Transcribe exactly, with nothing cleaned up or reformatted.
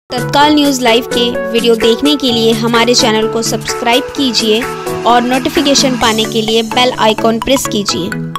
तत्काल news live के video देखने के लिए हमारे चैनल को सब्सक्राइब कीजिए और नोटिफिकेशन पाने के लिए बेल आइकॉन प्रेस कीजिए।